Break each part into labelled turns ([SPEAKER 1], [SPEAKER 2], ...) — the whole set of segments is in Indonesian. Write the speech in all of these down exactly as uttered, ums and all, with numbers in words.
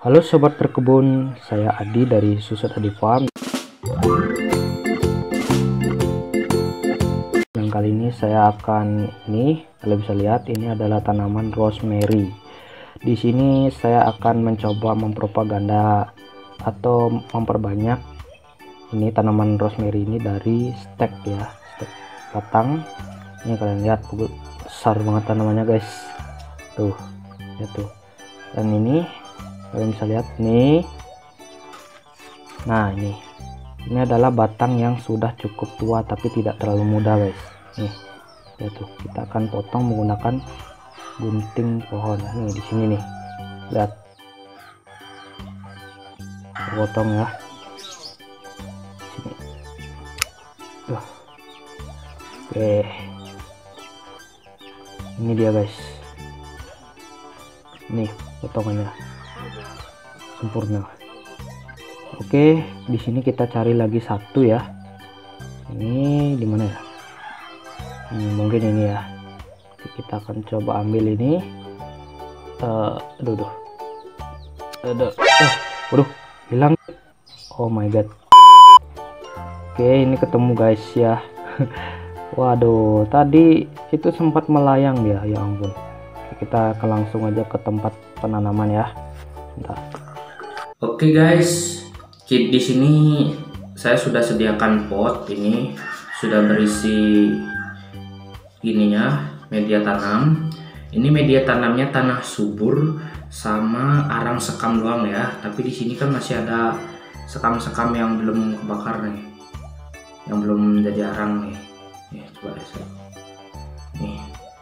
[SPEAKER 1] Halo sobat berkebun, saya Adi dari Susut Adi Farm. Yang kali ini saya akan ini, kalian bisa lihat ini adalah tanaman rosemary. Di sini saya akan mencoba mempropaganda atau memperbanyak ini tanaman rosemary ini dari stek ya, stek batang. Ini kalian lihat besar banget tanamannya guys. Tuh, ya tuh. Dan ini kalian bisa lihat nih. Nah, ini ini adalah batang yang sudah cukup tua tapi tidak terlalu muda guys. Nih, ya tuh, kita akan potong menggunakan gunting pohon. Nih di sini nih. Lihat. Potong ya. Sini. Tuh. Oke. Ini dia guys. Nih potongannya sempurna. Oke, di sini kita cari lagi satu ya. Ini di mana ya? Hmm, mungkin ini ya. Kita akan coba ambil ini. Uh, aduh, aduh, aduh, uh, waduh, hilang. Oh my god. Oke, ini ketemu guys ya. Waduh, tadi itu sempat melayang dia, ya ampun. Kita langsung aja ke tempat penanaman ya. Bentar.
[SPEAKER 2] Oke guys, di sini saya sudah sediakan pot, ini sudah berisi ininya media tanam. Ini media tanamnya tanah subur sama arang sekam doang ya. Tapi di sini kan masih ada sekam-sekam yang belum kebakar nih, yang belum jadi arang nih. Nih coba saya. Nih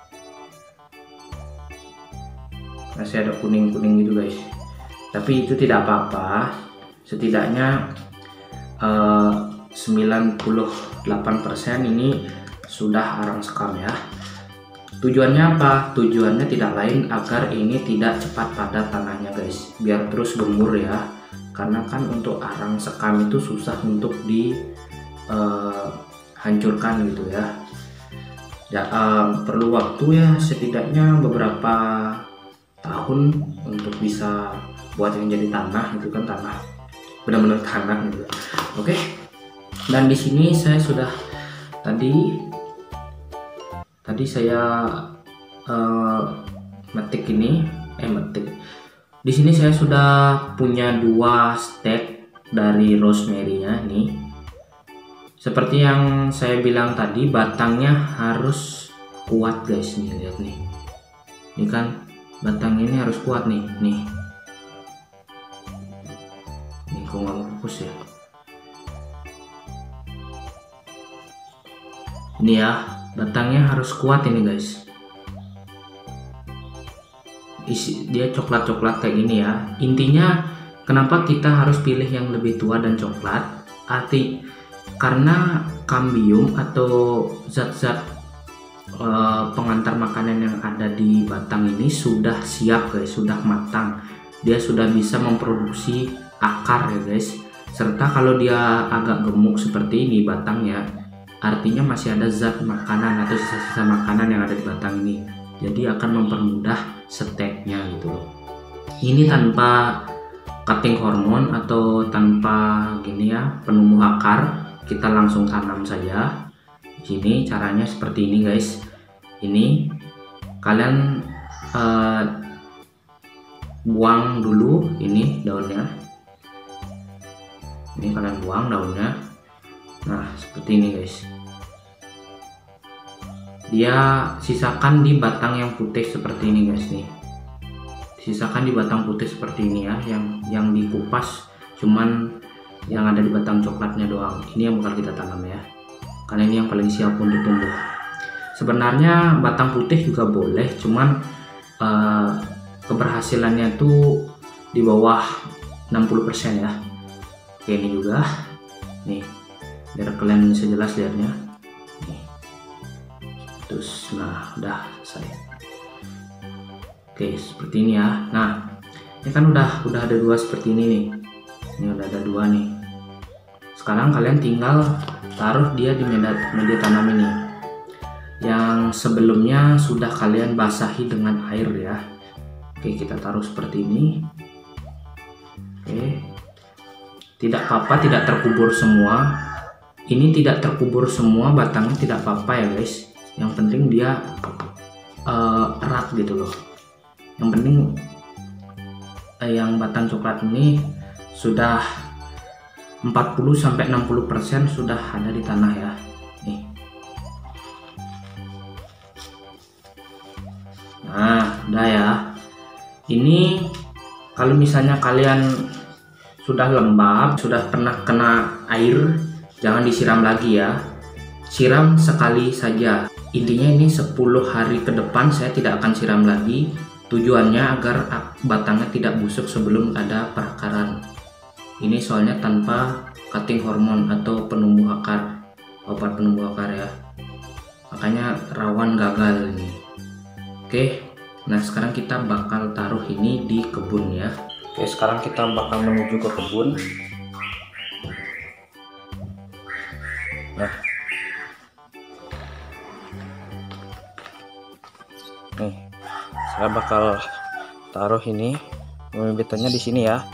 [SPEAKER 2] masih ada kuning-kuning gitu guys. Tapi itu tidak apa-apa, setidaknya eh, sembilan puluh delapan persen ini sudah arang sekam ya. Tujuannya apa? Tujuannya tidak lain agar ini tidak cepat padat tanahnya guys, biar terus gembur ya. Karena kan untuk arang sekam itu susah untuk dihancurkan eh, gitu ya. Ya eh, perlu waktu ya, setidaknya beberapa tahun untuk bisa buat yang jadi tanah gitu kan, tanah benar-benar tanah gitu. Oke, dan di sini saya sudah tadi tadi saya uh, metik ini eh metik di sini saya sudah punya dua stek dari rosemary-nya nih. Seperti yang saya bilang tadi, batangnya harus kuat guys. Nih lihat nih, ini kan batang ini harus kuat nih, nih. Nih kok nggak fokus ya. Ini ya, batangnya harus kuat ini guys. Isi dia coklat-coklat kayak gini ya. Intinya kenapa kita harus pilih yang lebih tua dan coklat? Arti karena kambium atau zat-zat Uh, pengantar makanan yang ada di batang ini sudah siap guys, sudah matang. Dia sudah bisa memproduksi akar ya guys. Serta kalau dia agak gemuk seperti ini batangnya, artinya masih ada zat makanan atau sisa-sisa makanan yang ada di batang ini. Jadi akan mempermudah steknya gitu loh. Ini tanpa cutting hormon atau tanpa gini ya, penumbuh akar. Kita langsung tanam saja. Sini caranya seperti ini guys. Ini kalian uh, buang dulu ini daunnya. Ini kalian buang daunnya. Nah seperti ini guys. Dia sisakan di batang yang putih seperti ini guys nih. Sisakan di batang putih seperti ini ya, yang yang dikupas cuman yang ada di batang coklatnya doang. Ini yang bakal kita tanam ya. Karena ini yang paling siap untuk tumbuh. Sebenarnya batang putih juga boleh, cuman uh, keberhasilannya tuh di bawah enam puluh persen ya. Oke, ini juga nih biar kalian bisa jelas lihatnya nih. Terus nah udah selesai. Oke seperti ini ya. Nah ini kan udah udah ada dua seperti ini nih. Ini udah ada dua nih. Sekarang kalian tinggal taruh dia di media, media tanam ini yang sebelumnya sudah kalian basahi dengan air ya. Oke kita taruh seperti ini. Oke, tidak apa-apa tidak terkubur semua. Ini tidak terkubur semua batangnya, tidak apa-apa ya guys. Yang penting dia uh, erat gitu loh. Yang penting uh, yang batang coklat ini sudah empat puluh sampai enam puluh persen sudah ada di tanah ya. Nih. Nah, udah ya. Ini kalau misalnya kalian sudah lembab, sudah pernah kena air, jangan disiram lagi ya. Siram sekali saja. Intinya ini sepuluh hari ke depan saya tidak akan siram lagi. Tujuannya agar batangnya tidak busuk sebelum ada perakaran. Ini soalnya tanpa cutting hormon atau penumbuh akar, obat penumbuh akar ya. Makanya rawan gagal ini. Oke, nah sekarang kita bakal taruh ini di kebun ya. Oke, sekarang kita bakal menuju ke kebun. Nah, nih saya bakal taruh ini bibit-bibitnya di sini ya.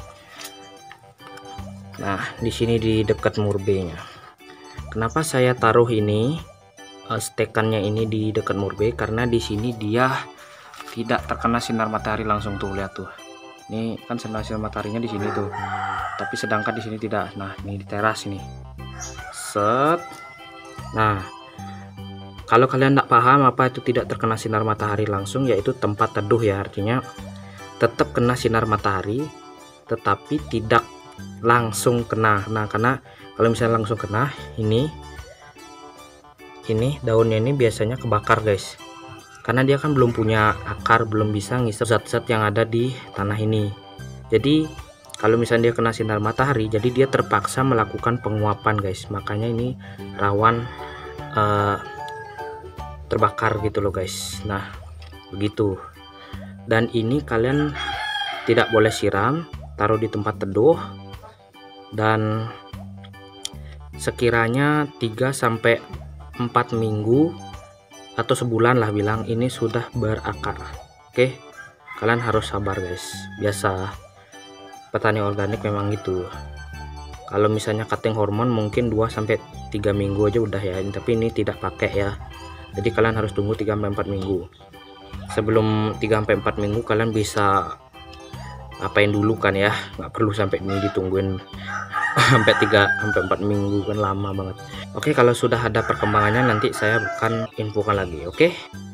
[SPEAKER 2] Nah, di sini di dekat murbenya. Kenapa saya taruh ini uh, stekannya ini di dekat murbe? Karena di sini dia tidak terkena sinar matahari langsung tuh, lihat tuh. Ini kan sinar mataharinya di sini tuh. Tapi sedangkan di sini tidak. Nah, ini di teras ini. Set. Nah, kalau kalian tidak paham apa itu tidak terkena sinar matahari langsung, yaitu tempat teduh ya, artinya tetap kena sinar matahari tetapi tidak langsung kena. Nah, karena kalau misalnya langsung kena, ini ini daunnya ini biasanya kebakar guys, karena dia kan belum punya akar, belum bisa ngisep zat-zat yang ada di tanah ini. Jadi kalau misalnya dia kena sinar matahari, jadi dia terpaksa melakukan penguapan guys, makanya ini rawan uh, terbakar gitu loh guys. Nah begitu. Dan ini kalian tidak boleh siram, taruh di tempat teduh, dan sekiranya tiga sampai empat minggu atau sebulan lah bilang ini sudah berakar. Oke, kalian harus sabar guys, biasa petani organik memang gitu. Kalau misalnya cutting hormon mungkin dua sampai tiga minggu aja udah ya, tapi ini tidak pakai ya. Jadi kalian harus tunggu tiga sampai empat minggu. Sebelum tiga sampai empat minggu kalian bisa apain dulu kan ya, nggak perlu sampai ini ditungguin sampai tiga sampai empat minggu, kan lama banget. Oke, kalau sudah ada perkembangannya nanti saya akan infokan lagi. Oke,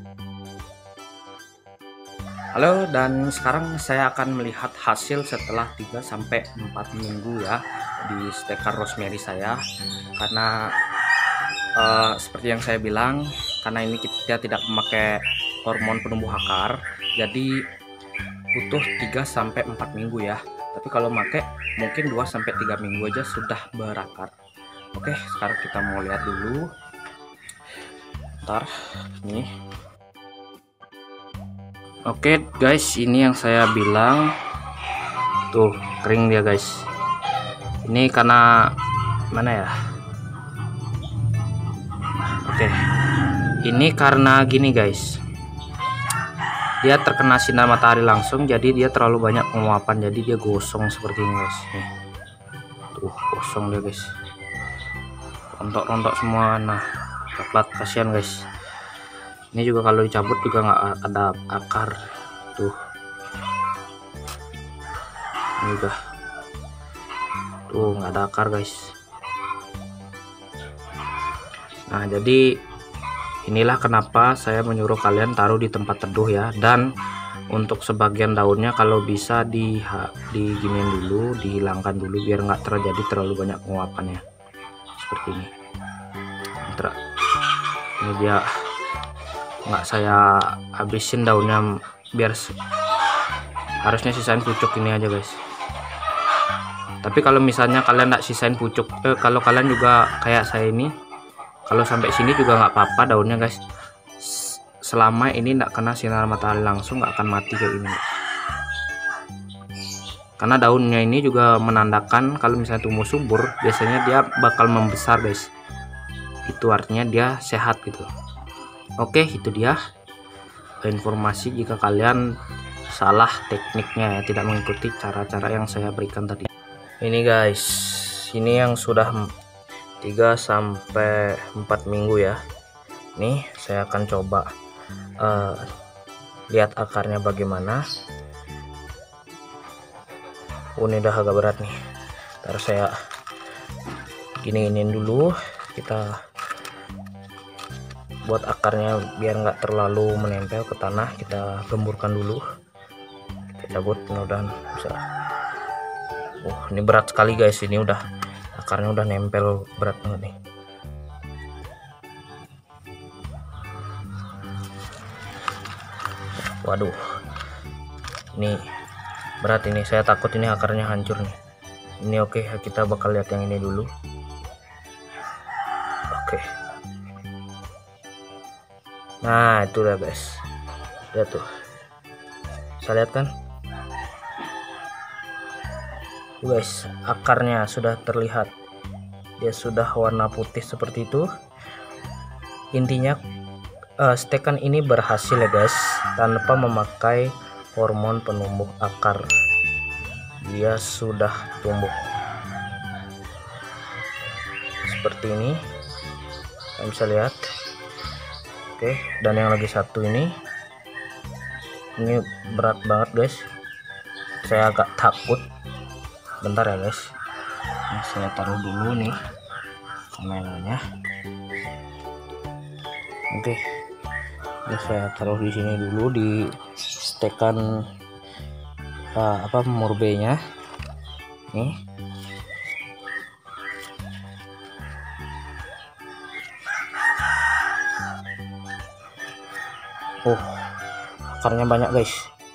[SPEAKER 2] halo, dan sekarang saya akan melihat hasil setelah tiga sampai empat minggu ya di steker rosemary saya. Karena uh, seperti yang saya bilang, karena ini kita tidak memakai hormon penumbuh akar, jadi butuh tiga sampai empat minggu ya. Tapi kalau pakai mungkin dua sampai tiga minggu aja sudah berakar. Oke, sekarang kita mau lihat dulu. Ntar nih. Oke guys, ini yang saya bilang tuh kering dia guys. Ini karena mana ya? Oke, ini karena gini guys, dia terkena sinar matahari langsung, jadi dia terlalu banyak penguapan, jadi dia gosong seperti ini guys. Nih. Tuh gosong dia guys, rontok-rontok semua. Nah coklat, kasihan guys. Ini juga kalau dicabut juga nggak ada akar tuh. Ini juga tuh nggak ada akar guys. Nah jadi inilah kenapa saya menyuruh kalian taruh di tempat teduh ya. Dan untuk sebagian daunnya kalau bisa di diginiin dulu, dihilangkan dulu biar nggak terjadi terlalu banyak penguapannya seperti ini. Ini dia nggak saya habisin daunnya, biar harusnya sisain pucuk ini aja guys. Tapi kalau misalnya kalian nggak sisain pucuk, eh, kalau kalian juga kayak saya ini, kalau sampai sini juga nggak apa-apa daunnya guys, selama ini nggak kena sinar matahari langsung nggak akan mati kayak ini. Karena daunnya ini juga menandakan kalau misalnya tumbuh subur, biasanya dia bakal membesar guys. Itu artinya dia sehat gitu. Oke, itu dia informasi jika kalian salah tekniknya ya, tidak mengikuti cara-cara yang saya berikan tadi.
[SPEAKER 1] Ini guys, ini yang sudah tiga sampai empat minggu ya. Nih saya akan coba uh, lihat akarnya bagaimana. Oh, ini udah agak berat nih. Ntar saya gini-giniin dulu, kita buat akarnya biar nggak terlalu menempel ke tanah. Kita gemburkan dulu, kita cabut, mudah-mudahan bisa. Oh, ini berat sekali guys, ini udah akarnya udah nempel berat banget nih. Waduh, ini berat ini, saya takut ini akarnya hancur nih. Ini oke, kita bakal lihat yang ini dulu. Oke, nah itu udah guys, lihat tuh, bisa lihat kan guys, akarnya sudah terlihat, dia sudah warna putih seperti itu. Intinya uh, stekan ini berhasil ya guys, tanpa memakai hormon penumbuh akar. Dia sudah tumbuh seperti ini, kalian bisa lihat. Oke, dan yang lagi satu ini ini berat banget guys, saya agak takut. Bentar ya guys, nah, saya taruh dulu nih kameranya. Oke, ini saya taruh di sini dulu di stekan uh, apa murbenya nih. Oh, akarnya banyak guys.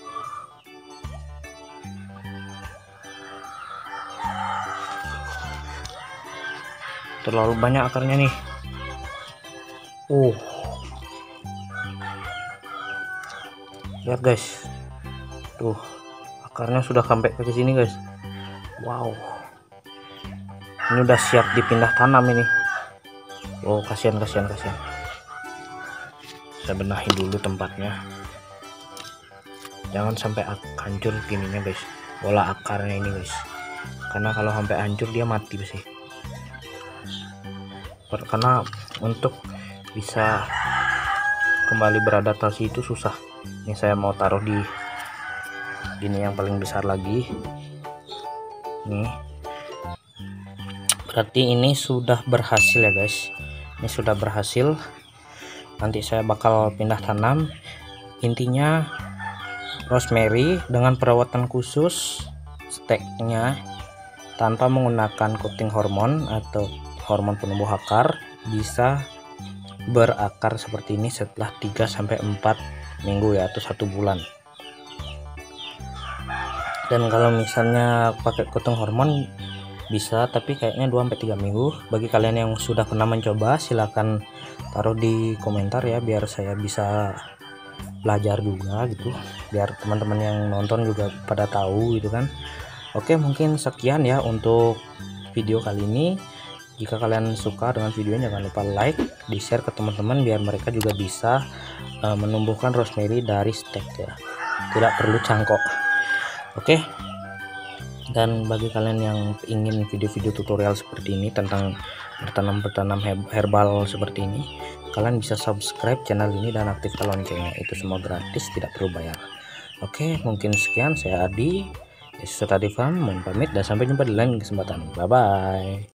[SPEAKER 1] Terlalu banyak akarnya nih. Uh, lihat guys, tuh akarnya sudah sampai ke sini guys. Wow, ini udah siap dipindah tanam ini. Oh, kasihan kasihan kasihan. Saya benahin dulu tempatnya, jangan sampai hancur gininya guys, bola akarnya ini guys, karena kalau sampai hancur dia mati sih. Karena untuk bisa kembali beradaptasi itu susah. Ini saya mau taruh di gini yang paling besar lagi nih. Berarti ini sudah berhasil ya guys, ini sudah berhasil. Nanti saya bakal pindah tanam. Intinya rosemary dengan perawatan khusus steknya tanpa menggunakan coating hormon atau hormon penumbuh akar bisa berakar seperti ini setelah tiga sampai empat minggu ya, atau satu bulan. Dan kalau misalnya pakai coating hormon bisa, tapi kayaknya dua sampai tiga minggu. Bagi kalian yang sudah pernah mencoba, silahkan taruh di komentar ya, biar saya bisa belajar juga gitu, biar teman-teman yang nonton juga pada tahu gitu kan. Oke, mungkin sekian ya untuk video kali ini. Jika kalian suka dengan videonya, jangan lupa like, di share ke teman-teman biar mereka juga bisa uh, menumbuhkan rosemary dari stek ya, tidak perlu cangkok. Oke, dan bagi kalian yang ingin video-video tutorial seperti ini tentang bertanam-bertanam herbal seperti ini, kalian bisa subscribe channel ini dan aktifkan loncengnya, itu semua gratis, tidak perlu bayar. Oke, mungkin sekian, saya Adi Yesus Tadi Farm, mohon pamit dan sampai jumpa di lain kesempatan. Bye bye.